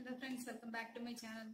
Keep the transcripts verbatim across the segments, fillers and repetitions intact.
Hello friends, welcome back to my channel.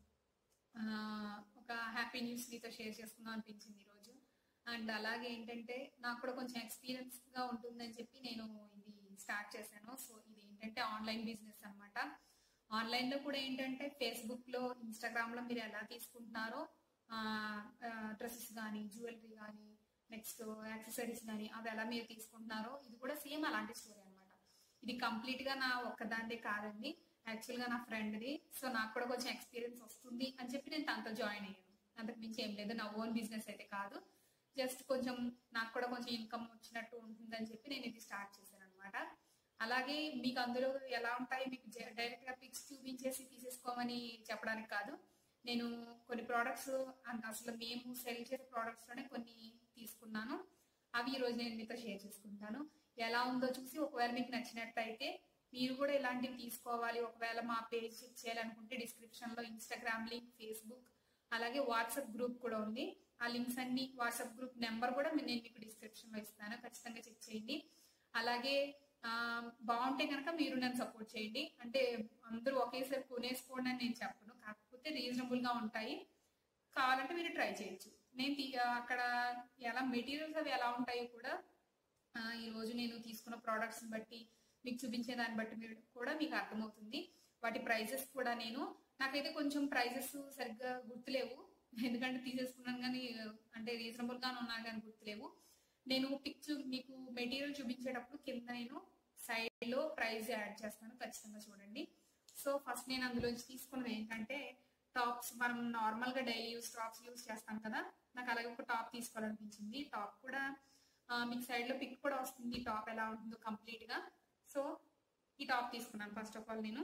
ఒక happy news మీతో share చేసుకుందాం అనిపించింది ఈరోజు. అండ్ అలాగే ఏంటంటే నాకు కూడా కొంచెం ఎక్స్పీరియన్స్ గా ఉంటుందని చెప్పి నేను ఇది స్టార్ట్ చేశాను. సో ఇది ఏంటంటే ఆన్లైన్ బిజినెస్ అనమాట. ఆన్లైన్ లో కూడా ఏంటంటే ఫేస్బుక్ లో, ఇన్స్టాగ్రామ్ లో మీరు ఎలా తీసుకుంటున్నారో డ్రెస్సెస్ కానీ, జ్యువెలరీ కానీ, నెక్స్ట్ యాక్సెసరీస్ కానీ అవి ఎలా మీరు తీసుకుంటున్నారో ఇది కూడా సేమ్ అలాంటి స్టోరీ అనమాట. ఇది కంప్లీట్ గా నా ఒక్కదాందే కాదండి, యాక్చువల్ గా నా ఫ్రెండ్ది. సో నాకు కూడా కొంచెం ఎక్స్పీరియన్స్ వస్తుంది అని చెప్పి నేను తనతో జాయిన్ అయ్యాను. అంతకు మించి ఏం లేదు, నా ఓన్ బిజినెస్ అయితే కాదు, జస్ట్ కొంచెం నాకు కూడా కొంచెం ఇన్కమ్ వచ్చినట్టు ఉంటుందని చెప్పి నేను ఇది స్టార్ట్ చేశాను అనమాట. అలాగే మీకు అందులో ఎలా ఉంటాయి, మీకు డైరెక్ట్ గా పిక్స్ చూపించేసి తీసేసుకోమని చెప్పడానికి కాదు. నేను కొన్ని ప్రోడక్ట్స్ అసలు మేము సెల్ చేసే ప్రోడక్ట్స్ లోనే కొన్ని తీసుకున్నాను. అవి ఈ రోజు నేను మీతో షేర్ చేసుకుంటాను. ఎలా ఉందో చూసి ఒకవేళ మీకు నచ్చినట్టయితే మీరు కూడా ఇలాంటివి తీసుకోవాలి, ఒకవేళ మా పేజ్ చెక్ చేయాలనుకుంటే డిస్క్రిప్షన్ లో ఇన్స్టాగ్రామ్ లింక్, ఫేస్బుక్, అలాగే వాట్సాప్ గ్రూప్ కూడా ఉంది. ఆ లింక్స్ అన్ని, వాట్సాప్ గ్రూప్ నెంబర్ కూడా నేను మీకు డిస్క్రిప్షన్ లో ఇస్తాను, ఖచ్చితంగా చెక్ చేయండి. అలాగే ఆ బాగుంటే కనుక మీరు నన్ను సపోర్ట్ చేయండి. అంటే అందరూ ఒకేసారి కొనేసుకోండి అని నేను చెప్పను, కాకపోతే రీజనబుల్ గా ఉంటాయి, కావాలంటే మీరు ట్రై చేయొచ్చు. నేను అక్కడ ఎలా మెటీరియల్స్ అవి ఎలా ఉంటాయో కూడా ఈ రోజు నేను తీసుకున్న ప్రోడక్ట్స్ బట్టి, మీకు చూపించే దాన్ని బట్టి మీరు కూడా మీకు అర్థమవుతుంది. వాటి ప్రైజెస్ కూడా నేను నాకైతే కొంచెం ప్రైజెస్ సరిగ్గా గుర్తులేవు, ఎందుకంటే తీసేసుకున్నాను కానీ అంటే రీజనబుల్ గానే ఉన్నా కానీ గుర్తులేవు. నేను పిక్చు మీకు మెటీరియల్ చూపించేటప్పుడు కింద నేను సైడ్ లో ప్రైస్ యాడ్ చేస్తాను, ఖచ్చితంగా చూడండి. సో ఫస్ట్ నేను అందులోంచి తీసుకున్నది ఏంటంటే టాప్స్. మనం నార్మల్ గా డైలీ యూస్ టాప్స్ యూస్ చేస్తాం కదా, నాకు అలాగే ఒక టాప్ తీసుకోవాలనిపించింది. టాప్ కూడా మీకు సైడ్ లో పిక్ కూడా వస్తుంది, టాప్ ఎలా ఉంటుందో కంప్లీట్ గా. సో ఈ టాప్ తీసుకున్నాను. ఫస్ట్ ఆఫ్ ఆల్ నేను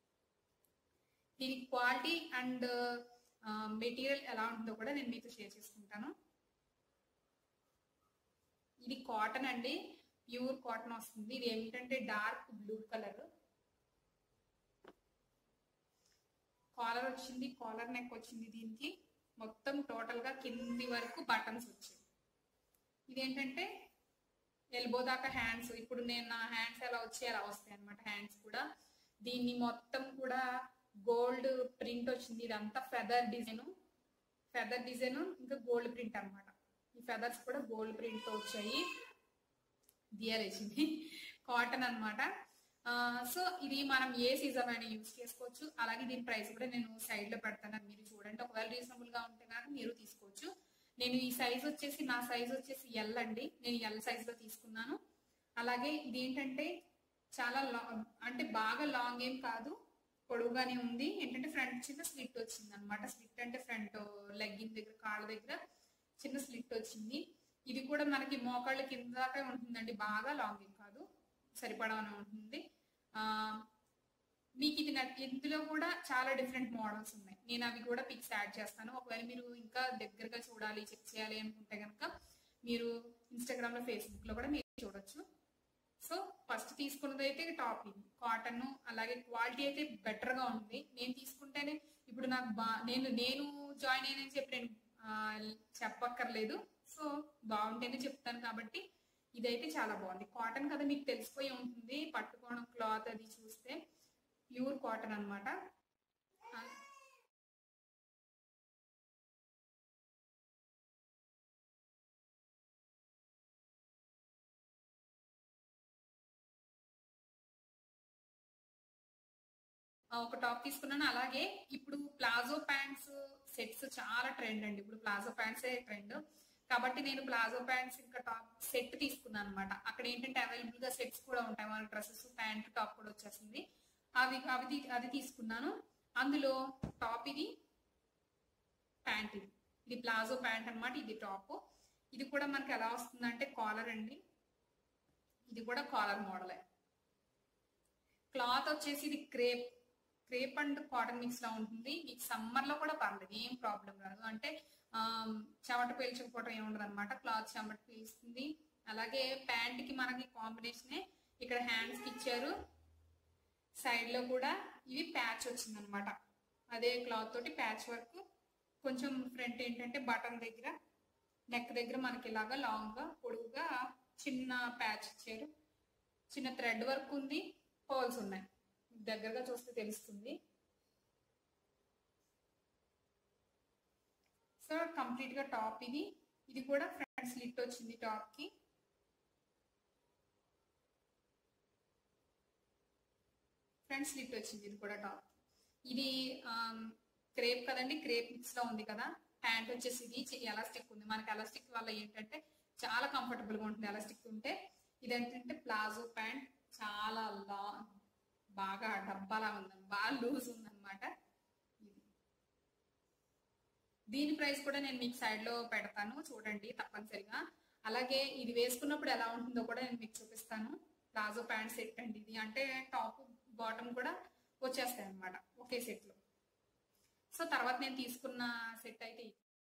దీని క్వాలిటీ అండ్ మెటీరియల్ ఎలా ఉంటుందో కూడా నేను మీతో షేర్ చేసుకుంటాను. ఇది కాటన్ అండి, ప్యూర్ కాటన్ వస్తుంది. ఇది ఏమిటంటే డార్క్ బ్లూ కలర్. కాలర్ వచ్చింది, కాలర్ నెక్ వచ్చింది. దీనికి మొత్తం టోటల్ గా కింది వరకు బటన్స్ వచ్చాయి. ఇదేంటంటే ఎల్బో దాకా హ్యాండ్స్. ఇప్పుడు నేను నా హ్యాండ్స్ ఎలా వచ్చాయి అలా వస్తాయి అనమాట. హ్యాండ్స్ కూడా దీన్ని మొత్తం కూడా గోల్డ్ ప్రింట్ వచ్చింది. ఇదంతా ఫెదర్ డిజైన్, ఫెదర్ డిజైన్ ఇంకా గోల్డ్ ప్రింట్ అనమాట. ఈ ఫెదర్స్ కూడా గోల్డ్ ప్రింట్ తో వచ్చాయి. డియర్ వేసింది, కాటన్ అనమాట. సో ఇది మనం ఏ సీజన్ అయినా యూజ్ చేసుకోవచ్చు. అలాగే దీని ప్రైస్ కూడా నేను సైడ్ లో పెడతాను, మీరు చూడండి. ఒకవేళ రీజనబుల్ గా ఉంటే కనుక మీరు తీసుకోవచ్చు. నేను ఈ సైజ్ వచ్చేసి, నా సైజ్ వచ్చేసి ఎల్ అండి, నేను ఎల్ సైజ్ లో తీసుకున్నాను. అలాగే ఇది ఏంటంటే చాలా లాంగ్, అంటే బాగా లాంగ్ ఏం కాదు, పొడవుగానే ఉంది. ఏంటంటే ఫ్రంట్ చిన్న స్లిట్ వచ్చింది అనమాట. స్లిట్ అంటే ఫ్రంట్ లెగ్గిన్ దగ్గర, కాళ్ళ దగ్గర చిన్న స్లిట్ వచ్చింది. ఇది కూడా మనకి మోకాళ్ళ కింద దాకా ఉంటుందండి, బాగా లాంగ్ ఏం కాదు, సరిపడానే ఉంటుంది. ఆ మీకు ఇది ఇందులో కూడా చాలా డిఫరెంట్ మోడల్స్ ఉన్నాయి, నేను అవి కూడా పిక్స్ యాడ్ చేస్తాను. ఒకవేళ మీరు ఇంకా దగ్గరగా చూడాలి, చెక్ చేయాలి అనుకుంటే కనుక మీరు ఇన్స్టాగ్రామ్ లో, ఫేస్బుక్ లో కూడా మీరు చూడొచ్చు. సో ఫస్ట్ తీసుకున్నది అయితే టాప్, ఇది కాటన్. అలాగే క్వాలిటీ అయితే బెటర్ గా ఉంది. నేను తీసుకుంటేనే ఇప్పుడు నాకు బా నేను నేను జాయిన్ అయినని చెప్పి నేను చెప్పక్కర్లేదు. సో బాగుంటేనే చెప్తాను కాబట్టి ఇదైతే చాలా బాగుంది. కాటన్ కదా, మీకు తెలిసిపోయి ఉంటుంది పట్టుకోవడం, క్లాత్ అది చూస్తే ప్యూర్ కాటన్ అనమాట. ఒక టాప్ తీసుకున్నాను. అలాగే ఇప్పుడు ప్లాజో ప్యాంట్స్ సెట్స్ చాలా ట్రెండ్ అండి, ఇప్పుడు ప్లాజో ప్యాంట్సే ట్రెండ్ కాబట్టి నేను ప్లాజో ప్యాంట్స్ ఇంకా టాప్ సెట్ తీసుకున్నాను అనమాట. అక్కడ ఏంటంటే అవైలబుల్ గా సెట్స్ కూడా ఉంటాయి, మన డ్రెస్సెస్, ప్యాంట్, టాప్ కూడా వచ్చేస్తుంది. అవి అవి అది తీసుకున్నాను. అందులో టాప్ ఇది, ప్యాంట్ ఇది. ఇది ప్లాజో ప్యాంట్ అనమాట, ఇది టాప్. ఇది కూడా మనకి ఎలా వస్తుందంటే కాలర్ అండి, ఇది కూడా కాలర్ మోడలే. క్లాత్ వచ్చేసి ఇది crepe crepe and cotton mix లా ఉంటుంది. మీకు సమ్మర్ లో కూడా పర్లేదు, ఏం ప్రాబ్లం రాదు. అంటే ఆ చెమట పీల్చకపోవడం ఏమి ఉండదు అనమాట, క్లాత్ చెమట పీల్చుతుంది. అలాగే ప్యాంట్ కి మనకి కాంబినేషనే ఇక్కడ హ్యాండ్స్ కి ఇచ్చారు, సైడ్ లో కూడా ఇవి ప్యాచ్ వచ్చింది అనమాట. అదే క్లాత్ తోటి ప్యాచ్ వర్క్. కొంచెం ఫ్రంట్ ఏంటంటే బటన్ దగ్గర, నెక్ దగ్గర మనకి ఇలాగా లాంగ్ గా పొడుగుగా చిన్న ప్యాచ్ ఇచ్చారు. చిన్న థ్రెడ్ వర్క్ ఉంది, పర్ల్స్ ఉన్నాయి, దగ్గరగా చూస్తే తెలుస్తుంది. సో కంప్లీట్ గా టాప్ ఇది ఇది కూడా ఫ్రంట్ స్లిట్ వచ్చింది టాప్ కి. ఫ్రంట్ స్లిట్ వచ్చింది ఇది కూడా టాప్. ఇది క్రేప్ కదండి, క్రేప్ మిక్స్ లో ఉంది కదా. ప్యాంట్ వచ్చేసి ఇది ఎలాస్టిక్ ఉంది. మనకి ఎలాస్టిక్ వల్ల ఏంటంటే చాలా కంఫర్టబుల్ గా ఉంటుంది ఎలాస్టిక్ ఉంటే. ఇది ఏంటంటే ప్లాజో ప్యాంట్, చాలా లా బాగా డబ్బాలా ఉందని బాగా లూజ్ ఉందన్నమాట. దీని ప్రైస్ కూడా నేను మీకు సైడ్ లో పెడతాను చూడండి తప్పనిసరిగా. అలాగే ఇది వేసుకున్నప్పుడు ఎలా ఉంటుందో కూడా నేను మీకు చూపిస్తాను. ప్లాజో ప్యాంట్ సెట్ అండి ఇది, అంటే టాప్ బాటమ్ కూడా వచ్చేస్తాయి అన్నమాట ఒకే సెట్ లో. సో తర్వాత నేను తీసుకున్న సెట్ అయితే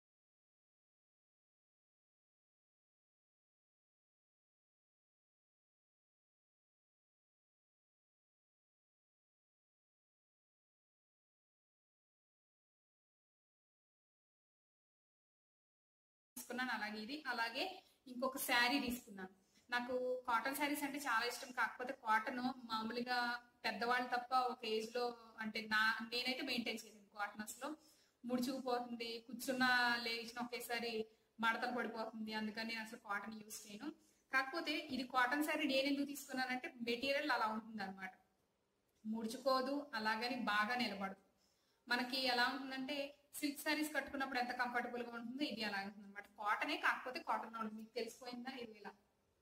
తీసుకున్నాను. అలాగే ఇది, అలాగే ఇంకొక శారీ తీసుకున్నాను. నాకు కాటన్ శారీస్ అంటే చాలా ఇష్టం. కాకపోతే కాటన్ మామూలుగా పెద్దవాళ్ళు తప్ప ఒక ఏజ్ లో అంటే నా నేనైతే మెయింటైన్ చేయలేను. కాటన్ అసలు ముడుచుకుపోతుంది, కూర్చున్న లేచిన ఒకేసారి మడతలు పడిపోతుంది. అందుకని నేను అసలు కాటన్ యూజ్ చేయను. కాకపోతే ఇది కాటన్ శారీ నేను ఎందుకు తీసుకున్నానంటే మెటీరియల్ అలా ఉంటుంది అనమాట, ముడుచుకోదు, అలాగని బాగా నిలబడదు. మనకి ఎలా ఉంటుందంటే సిల్క్ శారీస్ కట్టుకున్నప్పుడు ఎంత కంఫర్టబుల్ గా ఉంటుందో ఇది అలా ఉంటుంది అనమాట. కాటనే, కాకపోతే కాటన్ ఉంటుంది. మీకు తెలిసిపోయిందా? ఇది ఇలా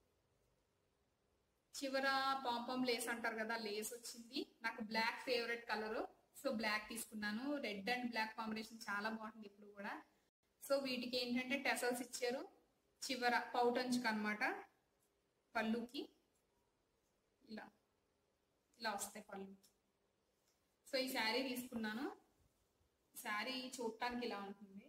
చివర పాంపం లేస్ అంటారు కదా, లేస్ వచ్చింది. నాకు black favourite colour, so black తీసుకున్నాను. రెడ్ అండ్ బ్లాక్ కాంబినేషన్ చాలా బాగుంటుంది ఇప్పుడు కూడా. సో వీటికి ఏంటంటే టెసల్స్ ఇచ్చారు చివర పౌటంచుకు అనమాట. పళ్ళుకి ఇలా ఇలా వస్తాయి పళ్ళు. సో ఈ శారీ తీసుకున్నాను. శారీ చూడటానికి ఇలా ఉంటుంది.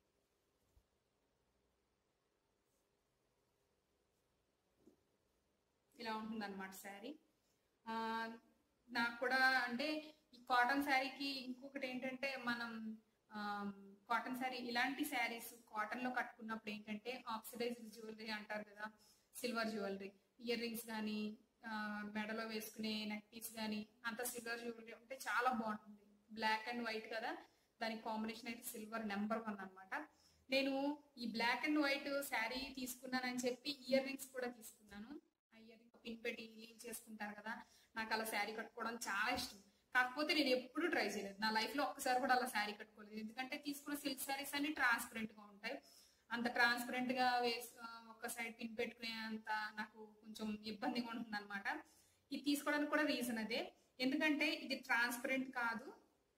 ఇలా ఉంటుంది అనమాట శారీ. ఆ నాకు కూడా అంటే ఈ కాటన్ శారీకి ఇంకొకటి ఏంటంటే మనం కాటన్ శారీ ఇలాంటి శారీస్ కాటన్ లో కట్టుకున్నప్పుడు ఏంటంటే ఆక్సిడైజ్డ్ జ్యువెలరీ అంటారు కదా, సిల్వర్ జ్యువెలరీ, ఇయర్ రింగ్స్ కానీ మెడలో వేసుకునే నెక్ పీస్ కానీ అంత సిల్వర్ జ్యువెలరీ ఉంటే చాలా బాగుంటుంది. బ్లాక్ అండ్ వైట్ కదా, దానికి కాంబినేషన్ అయితే సిల్వర్ నెంబర్ వన్ అనమాట. నేను ఈ బ్లాక్ అండ్ వైట్ శారీ తీసుకున్నానని చెప్పి ఇయర్ రింగ్స్ కూడా తీసుకున్నాను. ఆ ఇయర్ రింగ్ పిన్ పెట్టి లీవ్ చేసుకుంటారు కదా, నాకు అలా శారీ కట్టుకోవడం చాలా ఇష్టం. కాకపోతే నేను ఎప్పుడు ట్రై చేయలేదు నా లైఫ్ లో, ఒక్కసారి కూడా అలా శారీ కట్టుకోలేదు. ఎందుకంటే తీసుకున్న సిల్క్ శారీస్ అన్ని ట్రాన్స్పరెంట్ గా ఉంటాయి. అంత ట్రాన్స్పరెంట్ గా వేసి ఒక సైడ్ పిన్ పెట్టుకునే అంత నాకు కొంచెం ఇబ్బందిగా ఉంటుంది అనమాట. ఇది తీసుకోవడానికి కూడా రీజన్ అదే, ఎందుకంటే ఇది ట్రాన్స్పరెంట్ కాదు.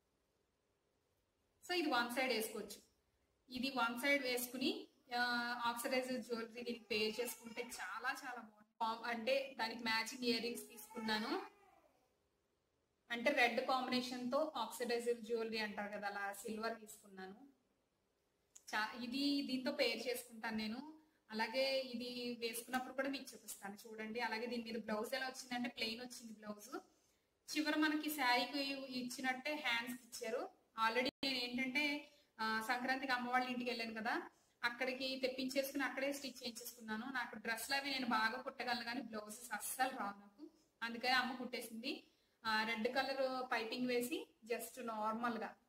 సో ఇది వన్ సైడ్ వేసుకోవచ్చు. ఇది వన్ సైడ్ వేసుకుని ఆక్సిడైజ్డ్ జ్యువెలరీ దీనికి పే చేసుకుంటే చాలా చాలా బాగుంటుంది. అంటే దానికి మ్యాచింగ్ ఇయర్ రింగ్స్ తీసుకున్నాను. అంటే రెడ్ కాంబినేషన్ తో ఆక్సిడైజ్డ్ జ్యువెలరీ అంటారు కదా, అలా సిల్వర్ తీసుకున్నాను. చా ఇది దీంతో పేర్ చేసుకుంటాను నేను. అలాగే ఇది వేసుకున్నప్పుడు కూడా మీకు చూపిస్తాను చూడండి. అలాగే దీని మీద బ్లౌజ్ ఎలా వచ్చిందంటే ప్లెయిన్ వచ్చింది బ్లౌజ్. చివర మనకి శారీకి ఇచ్చినట్టే హ్యాండ్స్ ఇచ్చారు. ఆల్రెడీ నేను ఏంటంటే సంక్రాంతికి అమ్మ వాళ్ళ ఇంటికి వెళ్ళాను కదా, అక్కడికి తెప్పించేసుకుని అక్కడే స్టిచ్ చేయించేసుకున్నాను. నాకు డ్రెస్లు అవి నేను బాగా కుట్టగలను కానీ బ్లౌజెస్ అస్సలు రావు నాకు. అందుకని అమ్మ కుట్టేసింది. రెడ్ కలర్ పైపింగ్ వేసి జస్ట్ నార్మల్ గా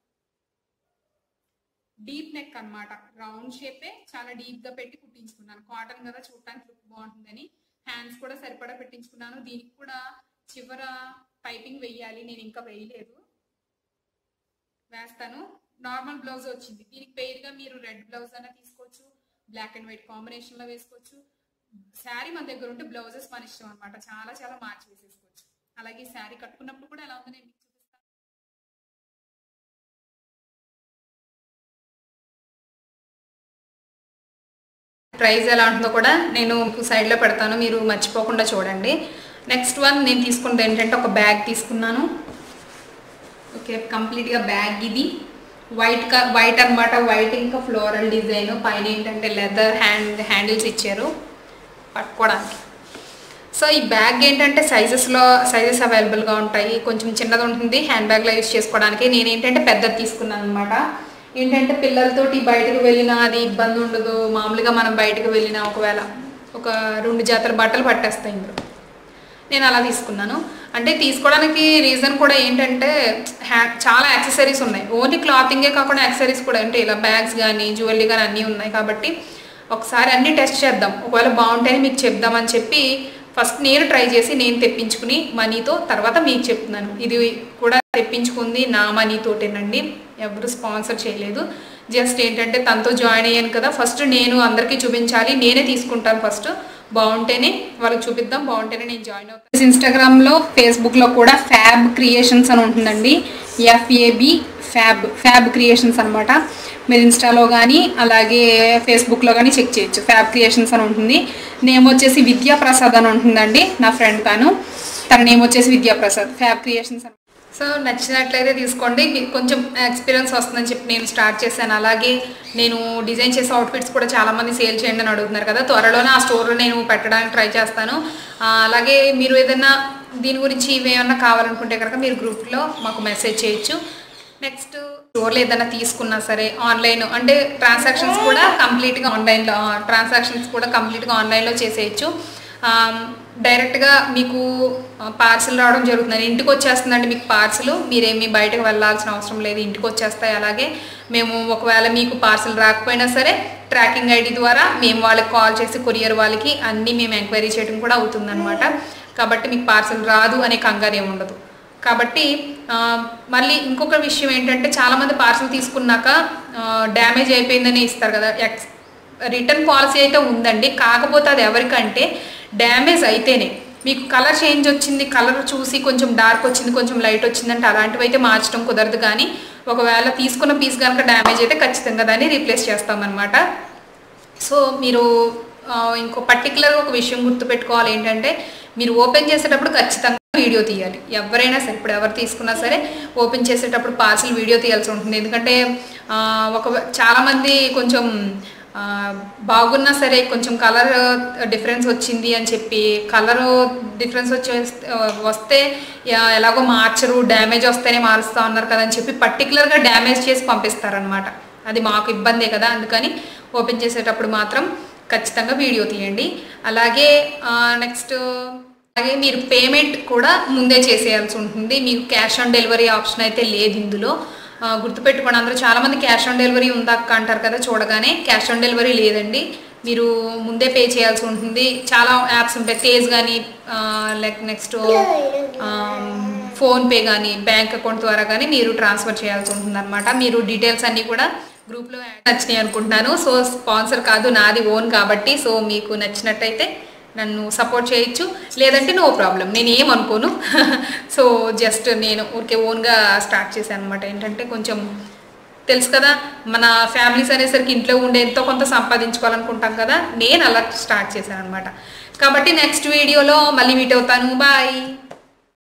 డీప్ నెక్ అనమాట, రౌండ్ షేపే చాలా డీప్ గా పెట్టి కుట్టించుకున్నాను. కాటన్ కదా చూడటానికి లుక్ బాగుంటుందని హ్యాండ్స్ కూడా సరిపడా పెట్టించుకున్నాను. దీనికి కూడా చివర పైపింగ్ వేయాలి, నేను ఇంకా వేయలేదు, వేస్తాను. నార్మల్ బ్లౌజ్ వచ్చింది. దీనికి పెయిర్ గా మీరు రెడ్ బ్లౌజ్ అన్న తీసుకోవచ్చు, బ్లాక్ అండ్ వైట్ కాంబినేషన్ లో వేసుకోవచ్చు. శారీ మన దగ్గర ఉంటే బ్లౌజెస్ మన ఇష్టం అనమాట, చాలా చాలా మార్చి వేసేసుకోవచ్చు. అలాగే శారీ కట్టుకున్నప్పుడు కూడా ఎలా ఉందో నేను మీకు చూపిస్తాను. ప్రైస్ ఎలా ఉంటుందో కూడా నేను సైడ్ లో పెడతాను, మీరు మర్చిపోకుండా చూడండి. నెక్స్ట్ వన్ నేను తీసుకున్నది ఏంటంటే ఒక బ్యాగ్ తీసుకున్నాను. ఓకే, కంప్లీట్ గా బ్యాగ్ ఇది వైట్ కా వైట్ అనమాట. వైట్ ఇంకా ఫ్లోరల్ డిజైన్, పైన ఏంటంటే లెదర్ హ్యాండ్ హ్యాండిల్స్ ఇచ్చారు పట్టుకోవడానికి. సో ఈ బ్యాగ్ ఏంటంటే సైజెస్లో సైజెస్ అవైలబుల్గా ఉంటాయి. కొంచెం చిన్నది ఉంటుంది హ్యాండ్ బ్యాగ్లో యూజ్ చేసుకోవడానికి. నేను ఏంటంటే పెద్దది తీసుకున్నాను అనమాట. ఏంటంటే పిల్లలతోటి బయటకు వెళ్ళినా అది ఇబ్బంది ఉండదు. మామూలుగా మనం బయటకు వెళ్ళినా ఒకవేళ ఒక రెండు జాతర బట్టలు పట్టేస్తాయి ఇందులో. నేను అలా తీసుకున్నాను. అంటే తీసుకోవడానికి రీజన్ కూడా ఏంటంటే హ్యా చాలా యాక్సెసరీస్ ఉన్నాయి. ఓన్లీ క్లాతింగే కాకుండా యాక్సెసరీస్ కూడా అంటే ఇలా బ్యాగ్స్ కానీ జ్యువెలరీ కానీ అన్నీ ఉన్నాయి కాబట్టి ఒకసారి అన్నీ టెస్ట్ చేద్దాం, ఒకవేళ బాగుంటాయని మీకు చెప్దామని చెప్పి ఫస్ట్ నేను ట్రై చేసి నేను తెప్పించుకుని మనీతో తర్వాత మీకు చెప్తున్నాను. ఇది కూడా తెప్పించుకుంది నా మనీతోటేనండి, ఎవరు స్పాన్సర్ చేయలేదు. జస్ట్ ఏంటంటే తనతో జాయిన్ అయ్యాను కదా, ఫస్ట్ నేను అందరికీ చూపించాలి, నేనే తీసుకుంటాను ఫస్ట్, బాగుంటేనే వాళ్ళకి చూపిద్దాం, బాగుంటేనే నేను జాయిన్ అవుతాను. ఇన్స్టాగ్రామ్లో ఫేస్బుక్లో కూడా ఫ్యాబ్ క్రియేషన్స్ అని ఉంటుందండి, ఎఫ్ఏబి ఫ్యాబ్ ఫ్యాబ్ క్రియేషన్స్ అనమాట. మీరు ఇన్స్టాలో కానీ అలాగే ఫేస్బుక్లో కానీ చెక్ చేయొచ్చు, ఫ్యాబ్ క్రియేషన్స్ అని ఉంటుంది. నేమ్ వచ్చేసి విద్యాప్రసాద్ అని ఉంటుందండి, నా ఫ్రెండ్ కాను, తన నేమ్ వచ్చేసి విద్యాప్రసాద్. ఫ్యాబ్ క్రియేషన్స్ అని సో నచ్చినట్లయితే తీసుకోండి, మీకు కొంచెం ఎక్స్పీరియన్స్ వస్తుందని చెప్పి నేను స్టార్ట్ చేశాను. అలాగే నేను డిజైన్ చేసే అవుట్ఫిట్స్ కూడా చాలామంది సేల్ చేయండి అని అడుగుతున్నారు కదా, త్వరలోనే ఆ స్టోర్లో నేను పెట్టడానికి ట్రై చేస్తాను. అలాగే మీరు ఏదైనా దీని గురించి ఇవేమన్నా కావాలనుకుంటే కనుక మీరు గ్రూప్లో మాకు మెసేజ్ చేయొచ్చు. నెక్స్ట్ స్టోర్లో ఏదైనా తీసుకున్నా సరే ఆన్లైన్ అంటే ట్రాన్సాక్షన్స్ కూడా కంప్లీట్గా ఆన్లైన్లో ట్రాన్సాక్షన్స్ కూడా కంప్లీట్గా ఆన్లైన్లో చేసేయచ్చు. డైరెక్ట్గా మీకు పార్సిల్ రావడం జరుగుతుంది, ఇంటికి వచ్చేస్తుందండి మీకు పార్సిల్, మీరేమీ బయటకు వెళ్ళాల్సిన అవసరం లేదు, ఇంటికి వచ్చేస్తాయి. అలాగే మేము ఒకవేళ మీకు పార్సిల్ రాకపోయినా సరే ట్రాకింగ్ ఐడి ద్వారా మేము వాళ్ళకి కాల్ చేసి కొరియర్ వాళ్ళకి అన్నీ మేము ఎంక్వైరీ చేయడం కూడా అవుతుందన్నమాట. కాబట్టి మీకు పార్సిల్ రాదు అనే కంగారు ఏమి ఉండదు. కాబట్టి మళ్ళీ ఇంకొక విషయం ఏంటంటే చాలామంది పార్సిల్ తీసుకున్నాక డ్యామేజ్ అయిపోయిందని ఇస్తారు కదా, ఎక్స్ రిటర్న్ పాలసీ అయితే ఉందండి, కాకపోతే అది ఎవరికంటే డ్యామేజ్ అయితేనే, మీకు కలర్ చేంజ్ వచ్చింది, కలర్ చూసి కొంచెం డార్క్ వచ్చింది కొంచెం లైట్ వచ్చిందంటే అలాంటివి అయితే మార్చడం కుదరదు. కానీ ఒకవేళ తీసుకున్న పీస్ కనుక డ్యామేజ్ అయితే ఖచ్చితంగా దాన్ని రీప్లేస్ చేస్తామన్నమాట. సో మీరు ఇంకో పర్టికులర్గా ఒక విషయం గుర్తుపెట్టుకోవాలి ఏంటంటే మీరు ఓపెన్ చేసేటప్పుడు ఖచ్చితంగా వీడియో తీయాలి. ఎవరైనా సరే ఇప్పుడు ఎవరు తీసుకున్నా సరే ఓపెన్ చేసేటప్పుడు పార్సిల్ వీడియో తీయాల్సి ఉంటుంది. ఎందుకంటే ఒక చాలామంది కొంచెం బాగున్నా సరే కొంచెం కలర్ డిఫరెన్స్ వచ్చింది అని చెప్పి కలర్ డిఫరెన్స్ వచ్చే వస్తే ఎలాగో మార్చరు, డ్యామేజ్ వస్తేనే మారుస్తూ ఉన్నారు కదా అని చెప్పి పర్టికులర్గా డ్యామేజ్ చేసి పంపిస్తారనమాట. అది మాకు ఇబ్బందే కదా, అందుకని ఓపెన్ చేసేటప్పుడు మాత్రం ఖచ్చితంగా వీడియో తీయండి. అలాగే నెక్స్ట్ అలాగే మీరు పేమెంట్ కూడా ముందే చేసేయాల్సి ఉంటుంది. మీకు క్యాష్ ఆన్ డెలివరీ ఆప్షన్ అయితే లేదు ఇందులో, గుర్తుపెట్టుకోండి. అందరూ చాలామంది క్యాష్ ఆన్ డెలివరీ ఉందాక అంటారు కదా, చూడగానే క్యాష్ ఆన్ డెలివరీ లేదండి, మీరు ముందే పే చేయాల్సి ఉంటుంది. చాలా యాప్స్ ఉంటాయి, తేజ్ కానీ లైక్ నెక్స్ట్ ఫోన్పే కానీ బ్యాంక్ అకౌంట్ ద్వారా కానీ మీరు ట్రాన్స్ఫర్ చేయాల్సి ఉంటుంది అనమాట. మీరు డీటెయిల్స్ అన్నీ కూడా గ్రూప్లో నచ్చినాయి అనుకుంటున్నాను. సో స్పాన్సర్ కాదు, నాది ఓన్ కాబట్టి సో మీకు నచ్చినట్టయితే నన్ను సపోర్ట్ చేయొచ్చు, లేదంటే నో ప్రాబ్లం, నేను ఏమనుకోను. సో జస్ట్ నేను ఊరికే ఓన్గా స్టార్ట్ చేశాను అనమాట. ఏంటంటే కొంచెం తెలుసు కదా మన ఫ్యామిలీస్ అనేసరికి ఇంట్లో ఉండే ఎంతో కొంత సంపాదించుకోవాలనుకుంటాం కదా, నేను అలా స్టార్ట్ చేశాను అనమాట. కాబట్టి నెక్స్ట్ వీడియోలో మళ్ళీ మీట్ అవుతాను, బాయ్.